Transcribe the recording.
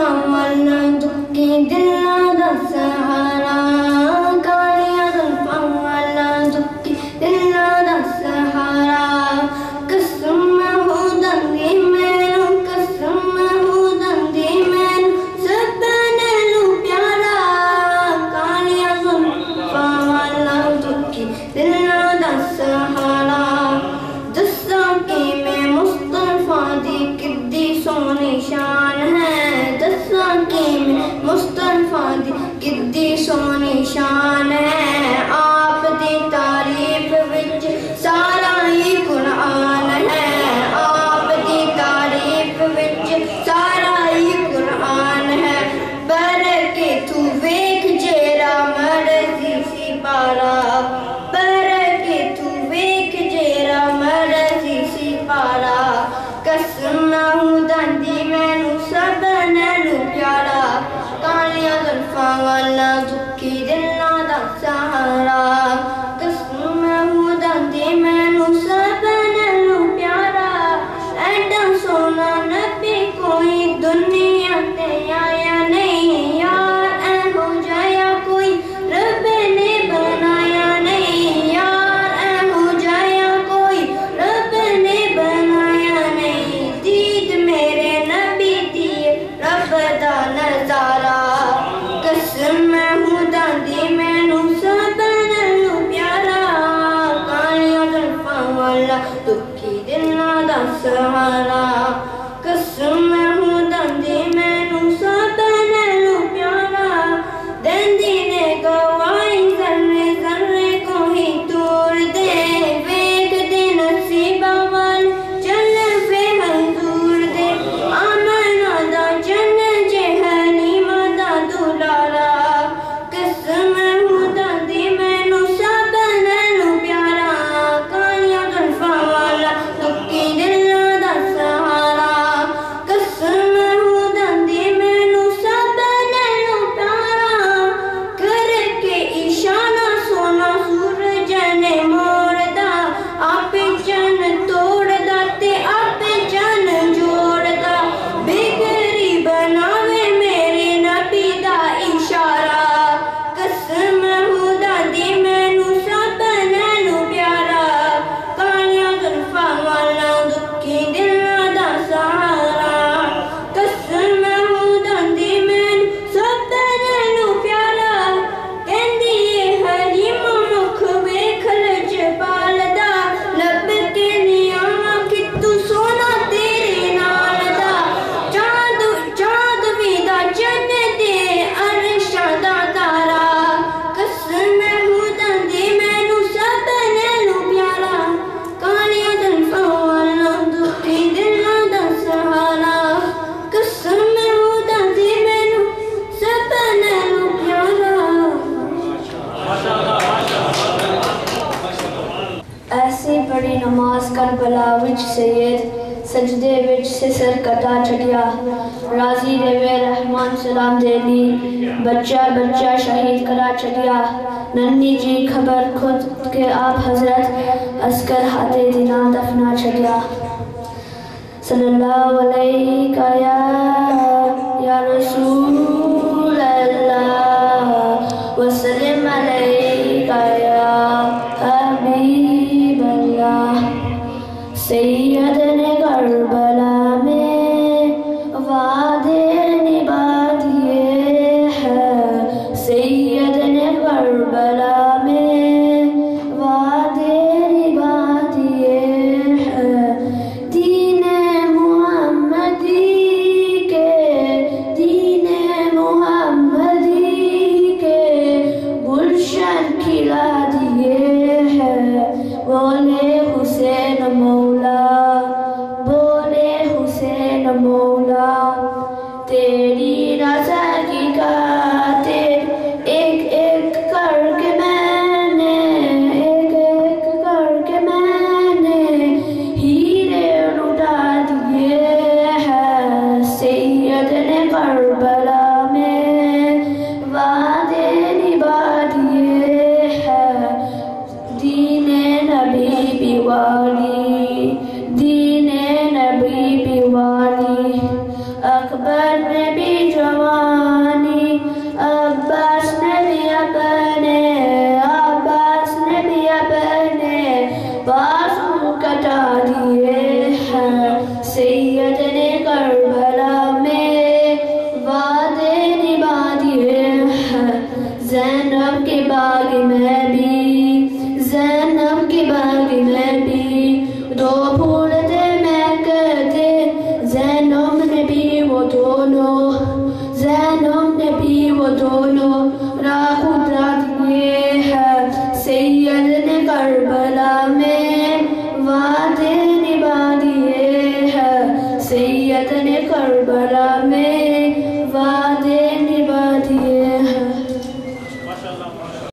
کتنی سونی شان ہے آپ دی تعریف وچ سارا ہی قرآن ہے آپ دی تعریف وچ سارا ہی قرآن ہے پر کے تو ویکھ جیڑا مرضی سی پارا پر کے تو ویکھ جیڑا مرضی سی پارا قسم ہودی مینوں سب نالوں پیارا کالیاں زلفاں والا دکھی دلاں دا سہارا قسم ہودی مینوں سب نالوں پیارا ایڈا سونا نبی کوئی دنیا تے آیا نہیں یار ایہو جایا کوئی رب نے بنایا نہیں یار ایہو جایا کوئی رب نے بنایا نہیں دید میرے نبی دی رب دا نظارہ قسم ہودی مینوں سب نالوں پیارا کالیاں زلفاں والا دکھی دلاں دا سہارا قسم ہودی مینوں سب نالوں پیارا دیندی نے گواہی ذرے ذرے کو ہی توڑ دے ویکھ دے نصیباں وال چل وے حضور دے آمنہ دا جن جے حلیمہ دا دلارا قسم ہودی مینوں سب نالوں پیارا کالیاں زلفاں والا دکھی دلاں دا سہارا قسم ہودی مینوں سب نالوں پیارا کر کے اشارہ سونا سورج نے موڑدا آپ جن توڑدا تے آپ جن جوڑدا بگڑی بناوے میرے نبی دا اشارہ قسم ہودی مینوں سب نالوں پیارا کالیاں زلفاں والا دکھی دلاں دا سہارا قسم ہودی مینوں سب نالوں پیارا کہندی اے حلیمہ مکھ ویکھ لجپال دا لب کے نیاواں کتوں سونا تیرے نال دا چاند وی دا جن دے عرشاں دا تارا قسم ہودی مینوں سب نالوں پیارا کالیاں زلفاں والا دکھی دلاں دا سہارا قسم ہودی مینوں سب نالوں پیارا ایسی بڑی نماز کربلا وچ سید سجدے وچ سے سر کٹا چھٹیا راضی رہے رحمان سلام دے دی بچہ بچہ شہید کرا چھٹیا ننی جی خبر خود کے آپ حضرت عسکر ہاتھے دینا دفنا چھٹیا صلی اللہ علیہ یا رسول اللہ وسلم علیہ یا حبیب اللہ سید نے کربلا میں وعدے نبھا دیے ہیں سید نے کربلا میں وعدے نبھا دیے ہیں دین محمدی کے گلشن کھلا دیے ہیں بولے حسین مولا تیری رضا کی خاطر ایک ایک کر کے میں نے ہیرے لٹا دیے ہیں سید نے کربلا میں وعدے نبھا دیے ہیں دین نبی بھی والی